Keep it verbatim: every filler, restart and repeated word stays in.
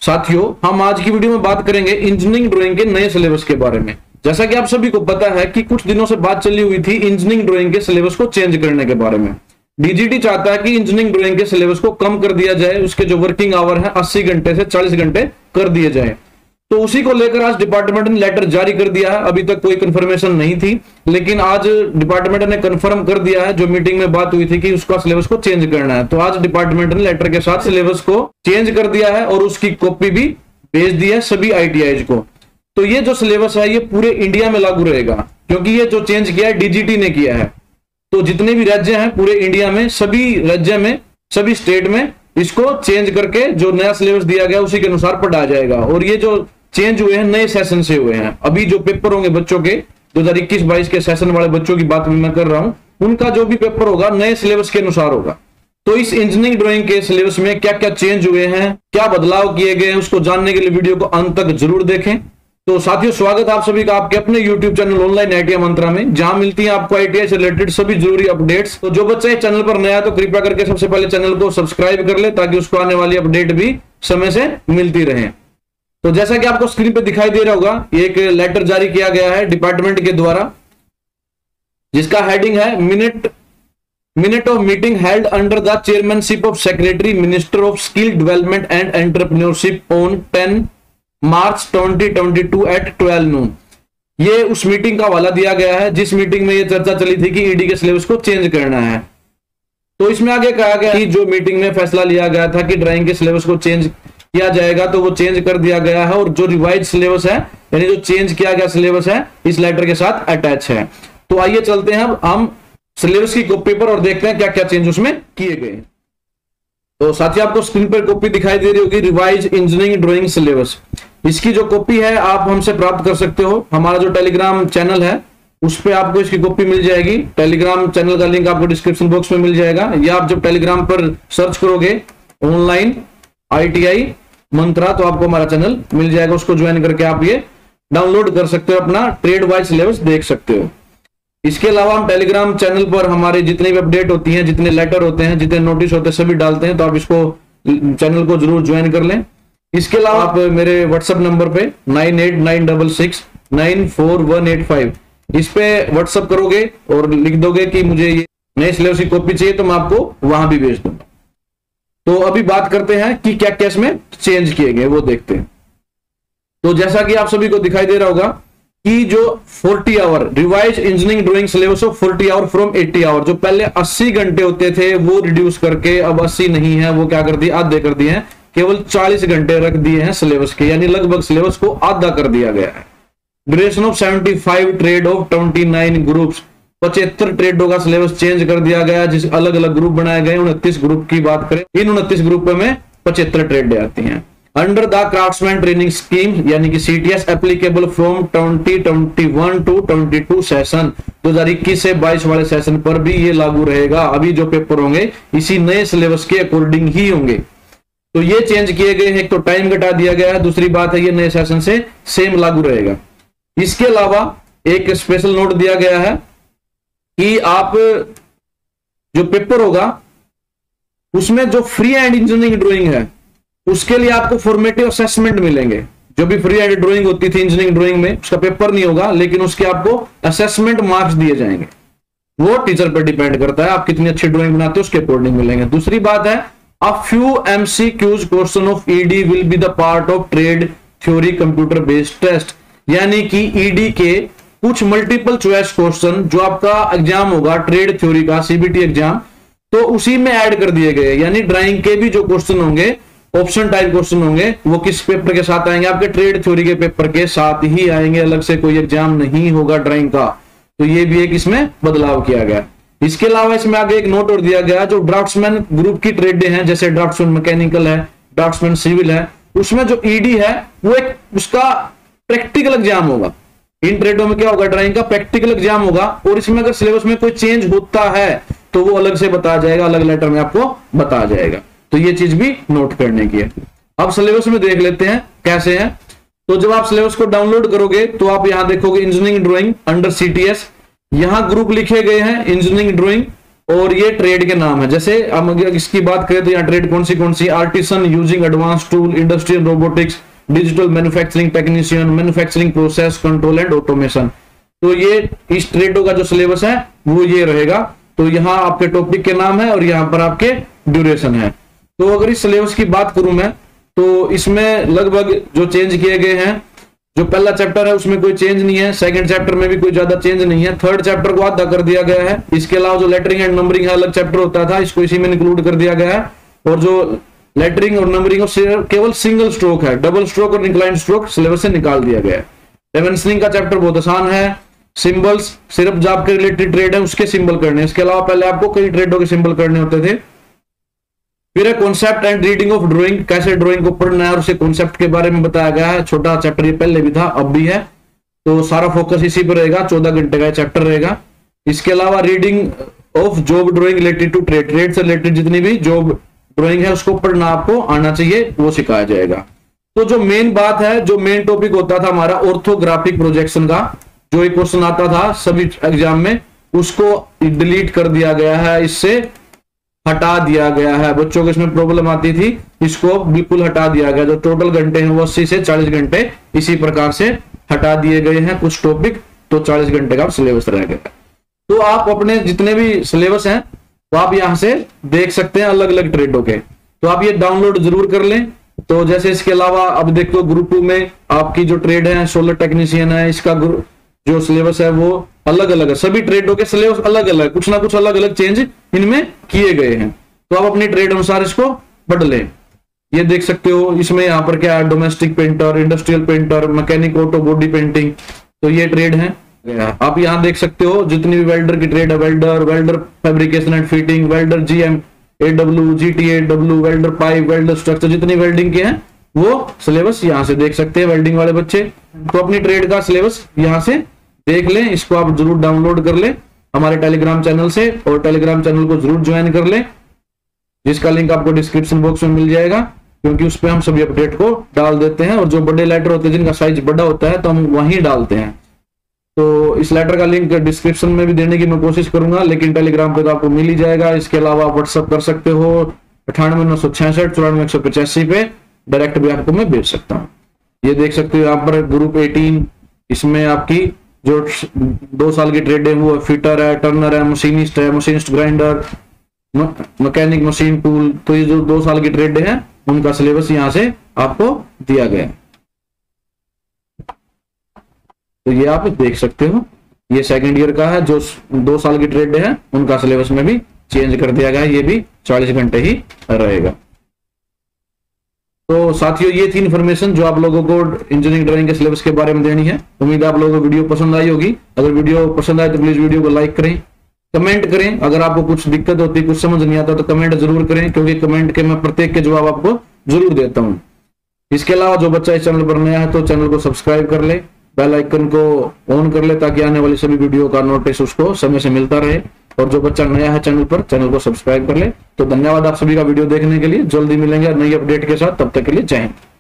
साथियों, हम आज की वीडियो में बात करेंगे इंजीनियरिंग ड्राइंग के नए सिलेबस के बारे में। जैसा कि आप सभी को पता है कि कुछ दिनों से बात चली हुई थी इंजीनियरिंग ड्राइंग के सिलेबस को चेंज करने के बारे में। डीजीटी चाहता है कि इंजीनियरिंग ड्राइंग के सिलेबस को कम कर दिया जाए, उसके जो वर्किंग आवर है अस्सी घंटे से चालीस घंटे कर दिए जाए। तो उसी को लेकर आज डिपार्टमेंट ने लेटर जारी कर दिया है। अभी तक कोई कंफर्मेशन नहीं थी, लेकिन आज डिपार्टमेंट ने कंफर्म कर दिया है, जो मीटिंग में बात हुई थी कि उसका सिलेबस को चेंज करना है। तो आज डिपार्टमेंट ने लेटर के साथ सिलेबस को चेंज कर दिया है और उसकी कॉपी भी भेज दी है सभी आईटीआईज को। तो ये जो सिलेबस है ये पूरे इंडिया में लागू रहेगा, क्योंकि ये जो चेंज किया है डीजीटी ने किया है। तो जितने भी राज्य हैं पूरे इंडिया में, सभी राज्य में, सभी स्टेट में इसको चेंज करके जो नया सिलेबस दिया गया उसी के अनुसार पढ़ाया जाएगा। और ये जो चेंज हुए हैं नए सेशन से हुए हैं। अभी जो पेपर होंगे बच्चों के दो हज़ार इक्कीस बाईस के सेशन वाले बच्चों की बात मैं कर रहा हूं, उनका जो भी पेपर होगा नए सिलेबस के अनुसार होगा। तो इस इंजीनियरिंग ड्राइंग के सिलेबस में क्या क्या चेंज हुए हैं, क्या बदलाव किए गए हैं, उसको जानने के लिए वीडियो को अंत तक जरूर देखें। तो साथियों, स्वागत आप सभी का आपके अपने YouTube channel online ITI Mantra में, जहां मिलती है आपको आईटीआई से रिलेटेड सभी जरूरी अपडेट्स। तो जो बच्चा इस चैनल पर नया है तो कृपया करके सबसे पहले चैनल को सब्सक्राइब कर ले, ताकि उसको आने वाली अपडेट भी समय से मिलती रहे। तो जैसा कि आपको स्क्रीन पे दिखाई दे रहा होगा, एक लेटर जारी किया गया है डिपार्टमेंट के द्वारा, जिसका हेडिंग है minute minute of meeting held under the chairmanship of secretary minister of skill development and entrepreneurship on ten March twenty twenty two at twelve noon. ये उस मीटिंग का हवाला दिया गया है जिस मीटिंग में ये चर्चा चली थी कि ईडी के सिलेबस को चेंज करना है। तो इसमें आगे कहा गया कि जो मीटिंग में फैसला लिया गया था कि ड्राइंग के सिलेबस को चेंज किया जाएगा, तो वो चेंज कर दिया गया है। और जो रिवाइज सिलेबस है, यानी जो चेंज किया गया सिलेबस है, इस लेटर के साथ अटैच है। तो आइए चलते हैं हम सिलेबस की कॉपी पर और देखते हैं क्या क्या चेंज उसमें किए गए। तो साथियों, आपको स्क्रीन पर कॉपी दिखाई दे रही होगी, रिवाइज इंजीनियरिंग ड्राइंग सिलेबस। इसकी जो कॉपी है आप हमसे प्राप्त कर सकते हो। हमारा जो टेलीग्राम चैनल है उस पर आपको इसकी कॉपी मिल जाएगी। टेलीग्राम चैनल का लिंक आपको डिस्क्रिप्शन बॉक्स में मिल जाएगा, या आप जब टेलीग्राम पर सर्च करोगे ऑनलाइन आईटीआई मंत्रा तो आपको हमारा चैनल मिल जाएगा। उसको ज्वाइन करके आप ये डाउनलोड कर सकते हो, अपना ट्रेड वाइज सिलेबस देख सकते हो। इसके अलावा हम टेलीग्राम चैनल पर हमारे जितनी भी अपडेट होती हैं, जितने लेटर होते हैं, जितने नोटिस होते हैं, सभी डालते हैं। तो आप इसको चैनल को जरूर ज्वाइन कर लें। इसके अलावा आप मेरे व्हाट्सएप नंबर पे nine eight nine double six nine four one eight five इस पे व्हाट्सएप करोगे और लिख दोगे कि मुझे ये नए सिलेबस की कॉपी चाहिए, तो मैं आपको वहां भी भेज दूंगा। तो अभी बात करते हैं कि क्या क्या इसमें चेंज किए गए, वो देखते हैं। तो जैसा कि आप सभी को दिखाई दे रहा होगा कि जो चालीस hour revise engineering drawing syllabus of चालीस आवर फ्रॉम अस्सी आवर, जो पहले अस्सी घंटे होते थे वो रिड्यूस करके अब अस्सी नहीं है, वो क्या कर दिए, आधे कर दिए हैं, केवल चालीस घंटे रख दिए हैं सिलेबस के, यानी लगभग सिलेबस को आधा कर दिया गया है। ड्यूरेशन ऑफ पचहत्तर ट्रेड ऑफ उनतीस ग्रुप्स, पचहत्तर ट्रेडों का सिलेबस चेंज कर दिया गया, जिस अलग अलग ग्रुप बनाए गए। उनतीस ग्रुप की बात करें, इन उनतीस ग्रुप में पचहत्तर ट्रेडें आती हैं। Under the craftsman training scheme, यानी कि CTS applicable from twenty twenty one to twenty two session, दो हज़ार इक्कीस से बाईस वाले सेशन पर भी ये लागू रहेगा। अभी जो पेपर होंगे इसी नए सिलेबस के अकॉर्डिंग ही होंगे। तो ये चेंज किए गए हैं। एक तो टाइम घटा दिया गया है, दूसरी बात है ये नए सेशन से सेम लागू रहेगा। इसके अलावा एक स्पेशल नोट दिया गया है कि आप जो पेपर होगा उसमें जो फ्री हैंड इंजीनियरिंग ड्राइंग है उसके लिए आपको फॉर्मेटिव असेसमेंट मिलेंगे। जो भी फ्री हैंड ड्राइंग होती थी इंजीनियरिंग ड्राइंग में, उसका पेपर नहीं होगा, लेकिन उसके आपको असेसमेंट मार्क्स दिए जाएंगे। वो टीचर पर डिपेंड करता है, आप कितनी अच्छी ड्राइंग बनाते हो उसके अकॉर्डिंग मिलेंगे। दूसरी बात है a few MCQs question of ED will be the part of trade theory computer based test, यानी कि ईडी के कुछ मल्टीपल चॉइस क्वेश्चन जो आपका एग्जाम होगा ट्रेड थ्योरी का सीबीटी एग्जाम, तो उसी में ऐड कर दिए गए। यानी ड्राइंग के भी जो क्वेश्चन होंगे, ऑप्शन टाइप क्वेश्चन होंगे, वो किस पेपर के साथ आएंगे, आपके ट्रेड थ्योरी के पेपर के साथ ही आएंगे, अलग से कोई एग्जाम नहीं होगा ड्राइंग का। तो ये भी एक इसमें बदलाव किया गया। इसके अलावा इसमें आगे एक नोट और दिया गया, जो ड्राफ्ट्समैन ग्रुप की ट्रेडें हैं, जैसे ड्राफ्ट्समैन मैकेनिकल है, ड्राफ्ट्समैन सिविल है, उसमें जो ईडी है वो एक उसका प्रैक्टिकल एग्जाम होगा। इन ट्रेडों में क्या होगा, ड्राइंग का प्रैक्टिकल एग्जाम होगा। और इसमें अगर सिलेबस में कोई चेंज होता है तो वो अलग से बताया जाएगा, अलग लेटर में आपको बताया जाएगा। तो ये चीज भी नोट करने की है। अब सिलेबस में देख लेते हैं कैसे है। तो जब आप सिलेबस को डाउनलोड करोगे तो आप यहां देखोगे इंजीनियरिंग ड्राइंग अंडर सीटीएस, यहां ग्रुप लिखे गए हैं इंजीनियरिंग ड्राइंग, और ये ट्रेड के नाम है। जैसे हम अगर इसकी बात करें तो यहाँ ट्रेड कौन सी कौन सी, artisan using advance tool, industrial robotics, digital manufacturing technician, manufacturing process control and automation. तो ये इस ट्रेडों का जो सिलेबस है वो ये रहेगा। तो यहाँ आपके टॉपिक के नाम है और यहाँ पर आपके ड्यूरेशन है। तो अगर इस सिलेबस की बात करूं मैं तो इसमें लगभग जो चेंज किए गए हैं, जो पहला चैप्टर है उसमें कोई चेंज नहीं है, सेकंड चैप्टर में भी कोई ज्यादा चेंज नहीं है, थर्ड चैप्टर को आधा कर दिया गया है। इसके अलावा जो लेटरिंग एंड नंबरिंग अलग चैप्टर होता था इसको इसी में इंक्लूड कर दिया गया है। और जो लेटरिंग और नंबरिंग केवल सिंगल स्ट्रोक है, डबल स्ट्रोक और इंक्लाइन स्ट्रोक सिलेबस से निकाल दिया गया है। डायमेंशनिंग का चैप्टर बहुत आसान है, सिंबल्स सिर्फ जो आपके रिलेटेड ट्रेड है उसके सिंबल करने, इसके अलावा पहले आपको कई ट्रेडों के सिंबल करने होते थे। फिर है concept and reading of drawing, कैसे ड्राइंग को पढ़ना है और उसे कॉन्सेप्ट के बारे में बताया गया है। छोटा चैप्टर ये पहले भी था अब भी है, तो सारा फोकस इसी पर रहेगा, चौदह घंटे का चैप्टर रहेगा। इसके अलावा reading of job drawing related to trade, trade से रिलेटेड जितनी भी जॉब ड्राइंग है उसको पढ़ना आपको आना चाहिए, वो सिखाया जाएगा। तो जो मेन बात है, जो मेन टॉपिक होता था हमारा ऑर्थोग्राफिक प्रोजेक्शन का, जो एक क्वेश्चन आता था सभी एग्जाम में, उसको डिलीट कर दिया गया है, इससे हटा दिया गया है। बच्चों को इसमें प्रॉब्लम आती थी, इसको बिल्कुल हटा दिया गया। जो टोटल घंटे हैं वो अस्सी से चालीस घंटे इसी प्रकार से हटा दिए गए हैं कुछ टॉपिक, तो चालीस घंटे का सिलेबस रह गया। तो आप अपने जितने भी सिलेबस हैं तो आप यहां से देख सकते हैं अलग अलग ट्रेडों के, तो आप ये डाउनलोड जरूर कर लें। तो जैसे इसके अलावा अब देखो ग्रुप टू में आपकी जो ट्रेड है सोलर टेक्नीशियन है, इसका जो सिलेबस है वो अलग अलग है, सभी ट्रेडों के सिलेबस अलग अलग, कुछ ना कुछ अलग अलग चेंज इनमें किए गए हैं। तो आप अपनी ट्रेड अनुसार इसको पढ़ लें। ये देख सकते हो इसमें यहाँ पर क्या है, domestic painter, industrial painter, mechanic auto body painting, तो ये ट्रेड है। आप यहाँ देख सकते हो जितनी भी वेल्डर की ट्रेड है, welder, welder fabrication and fitting, welder G M A W, G T A W, welder pipe, welder structure, जितनी वेल्डिंग के हैं वो सिलेबस यहाँ से देख सकते हैं वेल्डिंग वाले बच्चे। तो अपनी ट्रेड का सिलेबस यहाँ से देख लें, इसको आप जरूर डाउनलोड कर लें हमारे टेलीग्राम चैनल से, और टेलीग्राम चैनल को जरूर ज्वाइन कर लें, जिसका लिंक आपको डिस्क्रिप्शन बॉक्स में मिल जाएगा, क्योंकि उस पर हम सभी अपडेट को डाल देते हैं। और जो बड़े लेटर होते हैं जिनका साइज बड़ा होता है तो हम वहीं डालते हैं। तो इस लेटर का लिंक डिस्क्रिप्शन में भी देने की मैं कोशिश करूंगा, लेकिन टेलीग्राम पे तो आपको मिल ही जाएगा। इसके अलावा आप व्हाट्सअप कर सकते हो अठानवे नौ सौ छियासठ चौरानवे एक सौ पचासी पे, डायरेक्ट भी आपको मैं भेज सकता हूँ। ये देख सकते हो यहाँ पर ग्रुप अठारह, इसमें आपकी जो दो साल की ट्रेड है वो फिटर है, टर्नर है, मशीनिस्ट है, machinist grinder, mechanic machine tool, तो ये जो दो साल की ट्रेड है उनका सिलेबस यहाँ से आपको दिया गया है। तो ये आप देख सकते हो, ये सेकंड ईयर का है, जो दो साल की ट्रेड है उनका सिलेबस में भी चेंज कर दिया गया है, ये भी चालीस घंटे ही रहेगा। तो साथियों ये थी इन्फॉर्मेशन जो आप लोगों को इंजीनियरिंग ड्राइंग के सिलेबस के बारे में देनी है। उम्मीद है आप लोगों को वीडियो पसंद आई होगी। अगर वीडियो पसंद आए तो प्लीज वीडियो को लाइक करें, कमेंट करें। अगर आपको कुछ दिक्कत होती है, कुछ समझ नहीं आता तो कमेंट जरूर करें, क्योंकि कमेंट के मैं प्रत्येक के जवाब आपको जरूर देता हूँ। इसके अलावा जो बच्चा इस चैनल पर नया है तो चैनल को सब्सक्राइब कर ले, बेल आइकन को ऑन कर ले, ताकि आने वाली सभी वीडियो का नोटिस उसको समय से मिलता रहे। और जो बच्चा नया है चैनल पर, चैनल को सब्सक्राइब कर ले। तो धन्यवाद आप सभी का वीडियो देखने के लिए। जल्दी मिलेंगे नई अपडेट के साथ, तब तक के लिए जय हिंद।